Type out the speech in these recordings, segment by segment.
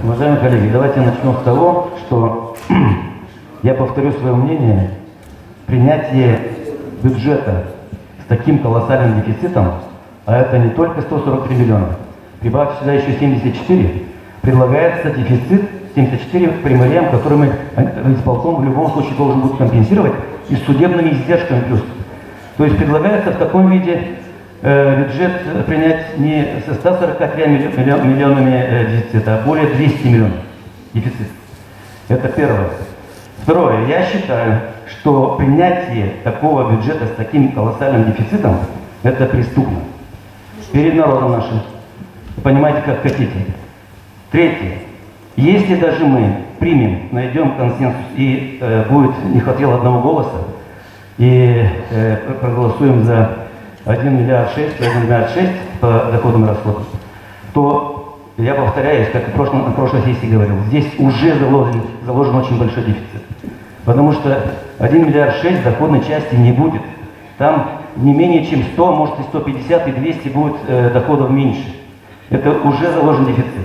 Уважаемые коллеги, давайте начнем с того, что я повторю свое мнение. Принятие бюджета с таким колоссальным дефицитом, а это не только 143 миллиона, прибавьте сюда еще 74, предлагается дефицит 74 прямым, который мы исполком в любом случае должен будет компенсировать и с судебными издержками плюс. То есть предлагается в таком виде бюджет принять не со 143 миллионами дефицита, а более 200 миллионов дефицит. Это первое. Второе. Я считаю, что принятие такого бюджета с таким колоссальным дефицитом – это преступно. Перед народом нашим. Понимаете, как хотите. Третье. Если даже мы примем, найдем консенсус и будет не хватило одного голоса, и проголосуем за 1 миллиард 6 по доходам и расходам, то, я повторяюсь, как и на прошлой сессии говорил, здесь уже заложен очень большой дефицит. Потому что 1 миллиард 6 доходной части не будет. Там не менее чем 100, может и 150, и 200 будет доходов меньше. Это уже заложен дефицит.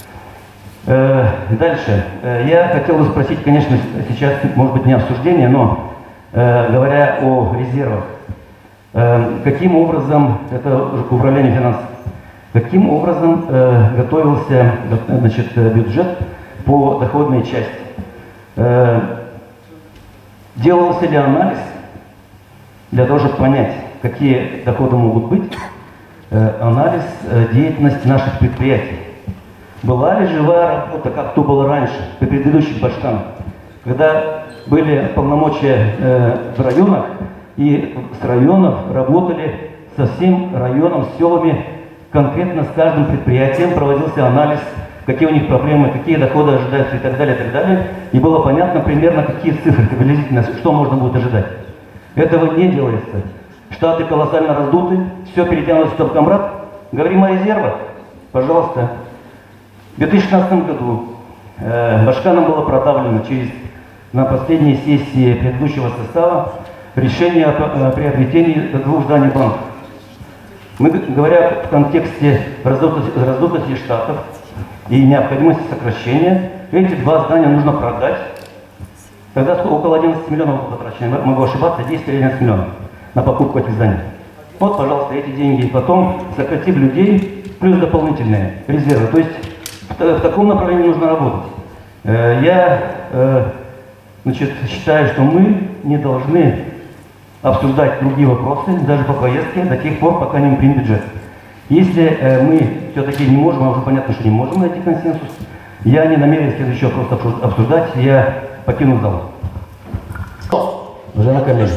Дальше. Я хотел бы спросить, конечно, сейчас, может быть, не обсуждение, но говоря о резервах, каким образом, это управление финансов, каким образом готовился, значит, бюджет по доходной части? Делался ли анализ для того, чтобы понять, какие доходы могут быть, анализ деятельности наших предприятий? Была ли живая работа, как то было раньше, при предыдущих башканах, когда были полномочия в районах, и с районов работали со всем районом, с селами, конкретно с каждым предприятием проводился анализ, какие у них проблемы, какие доходы ожидаются и так далее, и было понятно примерно, какие цифры, приблизительно, что можно будет ожидать. Этого не делается. Штаты колоссально раздуты, все перетянулось в Стопкомрат. Говорим о резервах, пожалуйста. В 2016 году башканам было продавлено на последней сессии предыдущего состава решение о приобретении 2 зданий банка. Мы, говоря в контексте раздутости штатов и необходимости сокращения, эти 2 здания нужно продать. Тогда около 11 миллионов было потрачено, могу ошибаться, 10 или 11 миллионов на покупку этих зданий. Вот, пожалуйста, эти деньги. И потом сократив людей, плюс дополнительные резервы. То есть в таком направлении нужно работать. Я считаю, что мы не должны обсуждать другие вопросы, даже по повестке, до тех пор, пока не примем бюджет. Если мы все-таки не можем, а уже понятно, что не можем найти консенсус, я не намерен следующий вопрос обсуждать, я покину зал. Уважаемые коллеги,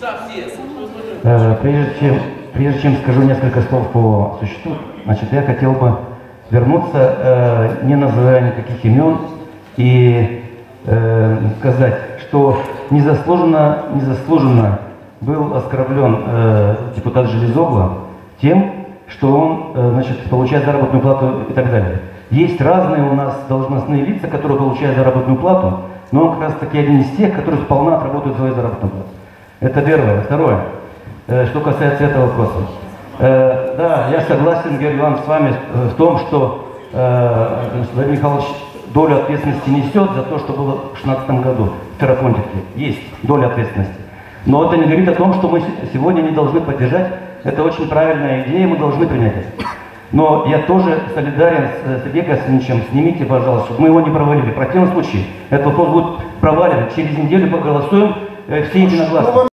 прежде чем скажу несколько слов по существу, значит, я хотел бы вернуться, не называя никаких имен, и сказать, что незаслуженно был оскорблен депутат Железогло тем, что он, значит, получает заработную плату и так далее. Есть разные у нас должностные лица, которые получают заработную плату, но он как раз таки один из тех, которые сполна отработают свою заработную плату. Это первое. Второе, что касается этого вопроса. Да, я согласен, Георгий Иванович, с вами в том, что Владимир Михайлович долю ответственности несет за то, что было в 2016 году в Ферапонтике. Есть доля ответственности. Но это не говорит о том, что мы сегодня не должны поддержать. Это очень правильная идея, мы должны принять это. Но я тоже солидарен с Сергеем Космичем. Снимите, пожалуйста, чтобы мы его не провалили. В противном случае этот вопрос будет провален. Через неделю проголосуем все единогласно.